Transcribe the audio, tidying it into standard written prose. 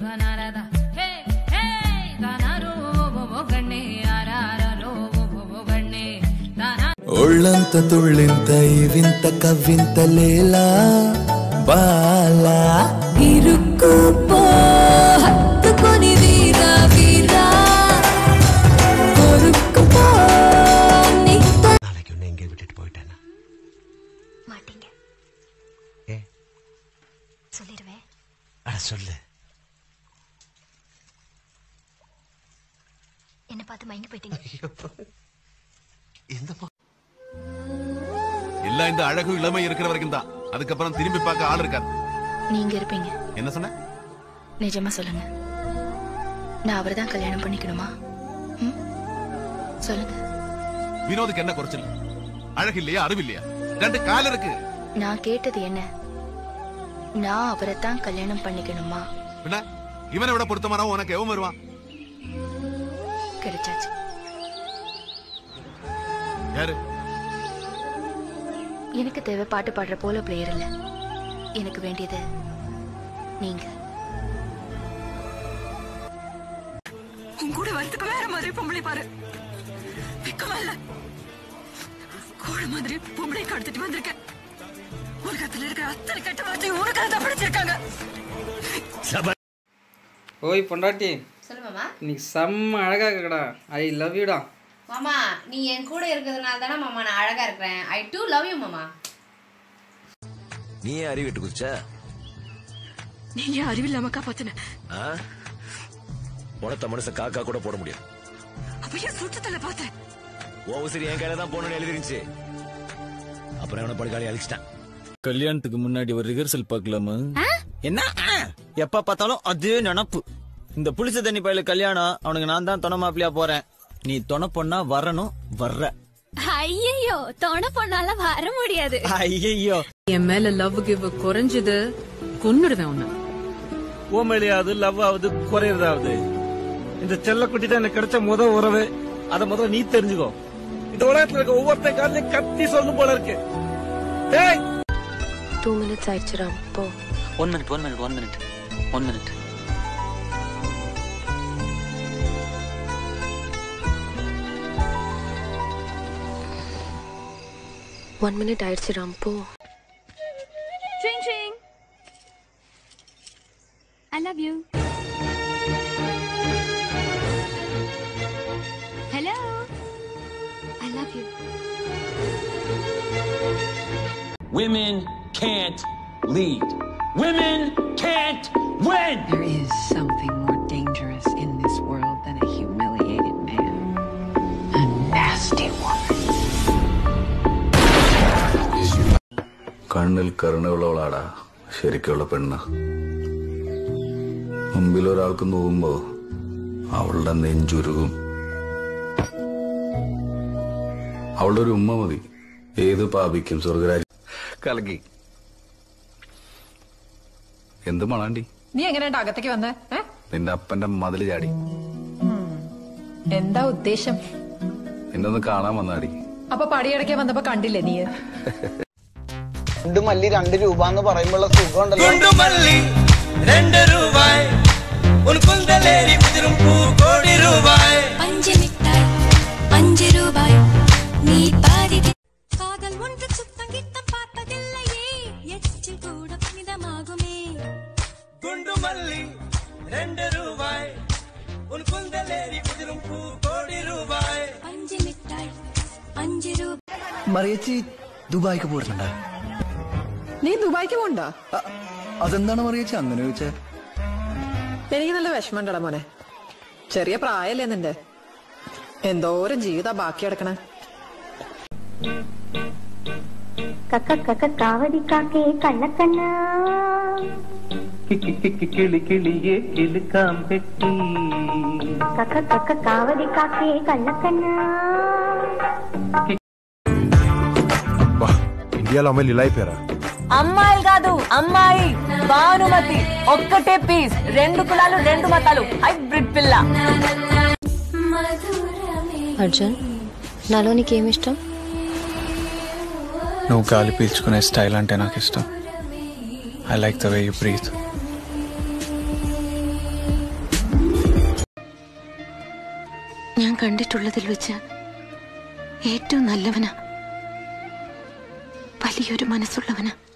ఒళ్ళంత తుళ్ళింత ఈ వింత కవ్వింత లేలా బాలా ఇరుక్కుపో హత్తుకొని వీరా వీరా కొరుక్కుపో நாளைக்கு உன்னை எங்கே விட்டுட்டு போயிட்டேன்னா மாட்டீங்க ஏ சொல்லிடுவேன். அட சொல்லு. என்ன பார்த்து மயங்கி போயிட்டீங்க. எல்லாம் இந்த அழகு இளமை இருக்கிற வரைக்கும் தான். அதுக்கப்புறம் திரும்பி பார்க்க ஆள் இருக்காது. நீங்க இருப்பீங்க. என்ன சொன்ன? நிஜமா சொல்லுங்க, நான் அவரை தான் கல்யாணம் பண்ணிக்கணுமா? சொல்லுங்க. வினோதுக்கு என்ன குறைச்சல்? அழகு இல்லையா, அறிவு இல்லையா? ரெண்டு கால் இருக்கு. நான் கேட்டது என்ன, நான் அவரை தான் கல்யாணம் பண்ணிக்கணுமா? இவனை விட பொருத்தமானவன் உனக்கு எவன் வருவான்? கிடைச்சாச்சு. யாரு? எனக்கு தேவை பாட்டு பாடுற போல பிளேயர் இல்ல, எனக்கு வேண்டியது நீங்க. உன் கூட வரதுக்கு வேற மாதிரி பொம்பளை பாரு, வெக்கமா இல்ல? கோழ மாதிரி பொம்பளை கடத்திட்டு வந்திருக்க. உலகத்துல இருக்கிற அத்தனை கெட்ட வார்த்தை உனக்கு தான் படிச்சிருக்காங்க. ஓய் பொண்டாட்டி, சொல்லு மாமா. நீ செம்ம அழகா இருக்கடா. ஐ லவ் யூடா. மாமா நீ என் கூட இருக்கிறதுனால தானே மாமா நான் அழகா இருக்கிறேன். ஐ டூ லவ் யூ மாமா. நீ அறிவு விட்டு குதிச்ச? நீங்க அறிவில்லாம காப்பாத்தின. உனத்த மனுஷ காக்கா கூட போட முடியும். அப்ப ஏன் சுத்தத்துல பார்த்தேன்? ஓவசரி என் கையில தான் போனோன்னு எழுதிருந்துச்சு. அப்புறம் அவனை படுகாலி அழிச்சிட்டான். கல்யாணத்துக்கு முன்னாடி ஒரு ரிஹர்சல் பார்க்கலாமா? என்ன எப்ப பார்த்தாலும் அதே நினப்பு. இந்த புளிச்ச தண்ணி பயில கல்யாணம், அவனுக்கு நான் தான் துணை மாப்பிளையா போறேன். நீ துணை பொண்ணா வரணும், வர்ற. ஐயோ துணை பொண்ணால வர முடியாது. ஐயோ என் மேல லவ் கிவ் குறைஞ்சது கொன்னுடுவேன் உன்ன. ஓ மேலேயாவது லவ் ஆகுது குறையறதாவது. இந்த செல்ல குட்டி தான் எனக்கு கிடைச்ச உறவு. அத முதல்ல நீ தெரிஞ்சுக்கோ. இந்த உலகத்துல இருக்க ஒவ்வொருத்த காலையும் கத்தி சொல்லும் போல இருக்கு. 2 minutes ஆயிடுச்சுடா. போ. 1 minute. 1 minute ஆயிடுச்சுடா. போ. Ching ching. I love you. Hello. I love you. Women can't lead. Women can't win. There is something more dangerous in this world than a humiliated man. A nasty woman. കണ്ണിൽ കരുണയുള്ളവളാടാ ശരിക്കുള്ള പെണ്ണ്. മുമ്പിൽ ഒരാൾക്ക് നോവുമ്പോ അവളുടെ നെഞ്ചുരുകും. അവളുടെ ഒരു ഉമ്മ മതി ഏത് പാപിക്കും സ്വർഗരാജ്യം. കലക്കി എന്ത് മണാണ്ടി? നീ എങ്ങനെയാ അകത്തേക്ക് വന്നേ? നിന്റെ അപ്പന്റെ മതില് ചാടി. എന്താ ഉദ്ദേശം? നിന്നൊന്ന് കാണാൻ വന്നാടി. അപ്പൊ പടിയടക്കാൻ വന്നപ്പോ കണ്ടില്ലേ നീ? മല്ലി 2 രൂപ എന്ന് പറയുമ്പോഴുള്ള സുഖം ഉണ്ടല്ലോ. മറിയച്ചി ദുബായിക്ക് പോയിട്ടുണ്ടാ? നീ ദുബായിക്ക് പോണ്ടാ? അതെന്താണ് മറിയച്ചി അങ്ങനെ ചോദിച്ചേ? എനിക്ക് നല്ല വിഷമണ്ടടാ മോനെ. ചെറിയ പ്രായല്ലേ നിന്റെ? എന്തോരം ജീവിതാ ബാക്കി കിടക്കണേ. കാവടിക്കാക്കേ കള്ളക്കണ്ണ കിളിയെ കിളുക്കാം പെട്ടി. കാവടിക്കാക്കേ കള്ളക്കണ്ണ. ఇండియాలో అమ్మాయిలు ఇలా అయిపోయారా? అమ్మాయిలు కాదు, అమ్మాయి భానుమతి. ఒక్కటే పీస్, 2 కులాలు 2 మతాలు, హైబ్రిడ్ పిల్ల. అర్జున్, నాలో నీకేమిష్టం? నువ్వు గాలి పీల్చుకునే స్టైల్ అంటే నాకు ఇష్టం. I like the way you breathe. കണ്ടിട്ടുള്ളതിൽ വെച്ച് ഏറ്റവും നല്ലവനാ, വലിയൊരു മനസ്സുള്ളവനാ.